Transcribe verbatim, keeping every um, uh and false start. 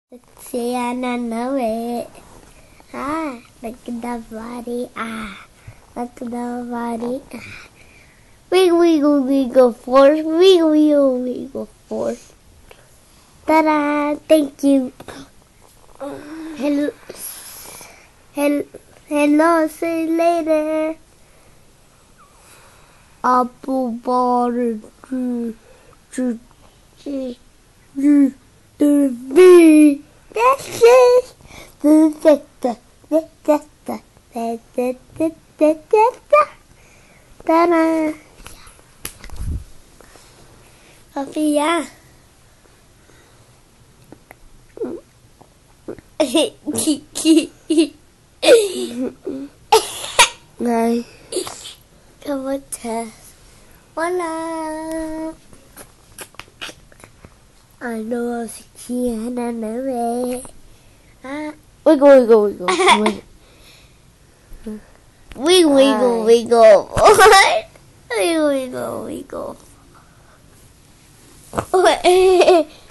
See, I don't know it. Ah, look at the body. Ah, look at the body. Ah. Wiggle, wiggle, wiggle, force. Wiggle, wiggle, wiggle, force. Ta-da! Thank you. Hello, hello, hello. See you later. Apple butter. To the bee. That's it. The the the the the the the the the the ta-da. Sophia. Này. Come on, test. Voila. I know she had a name. Ah, wiggle, wiggle, wiggle, wiggle, wiggle, wiggle, wiggle, wiggle, wiggle, wiggle.